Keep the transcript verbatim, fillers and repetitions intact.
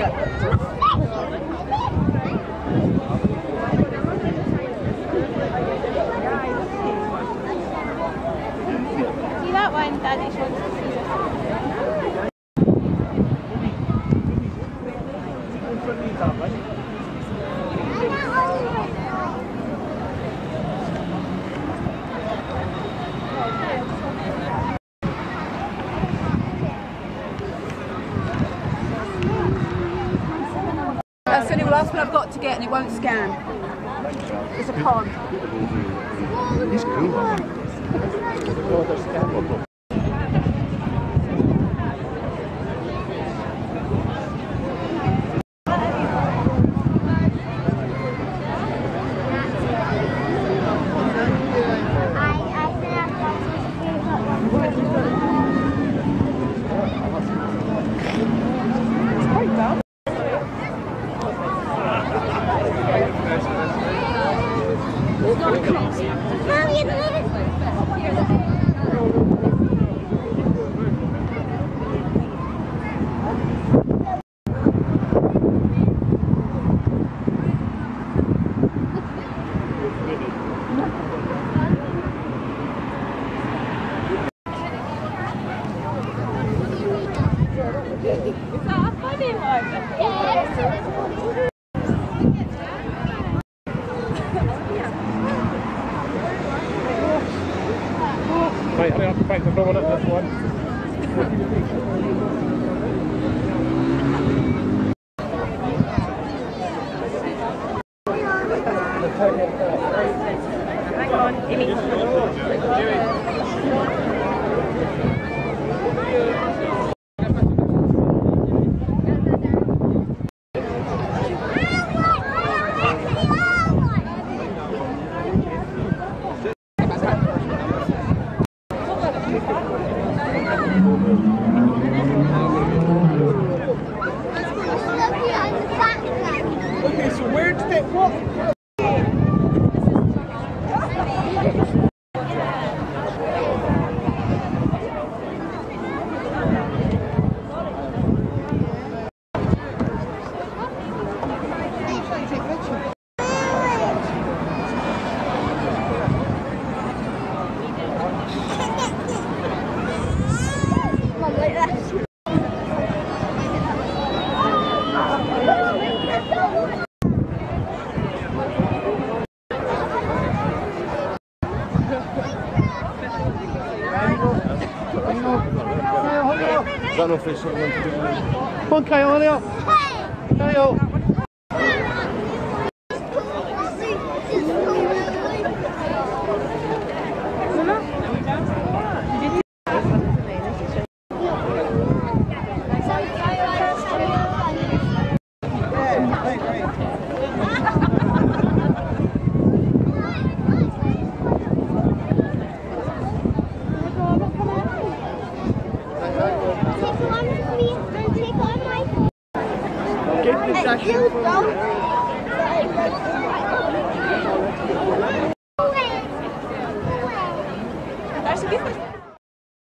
that one, Daddy wants to see it. That's the last one I've got to get and it won't scan. It's a pond. He's cool. Right, hurry up, back the door on it, this one. Hang on, Amy. Okay, so where did it walk? Is that enough for someone to do? Come on, Kyle, hurry up. Kyle. Get the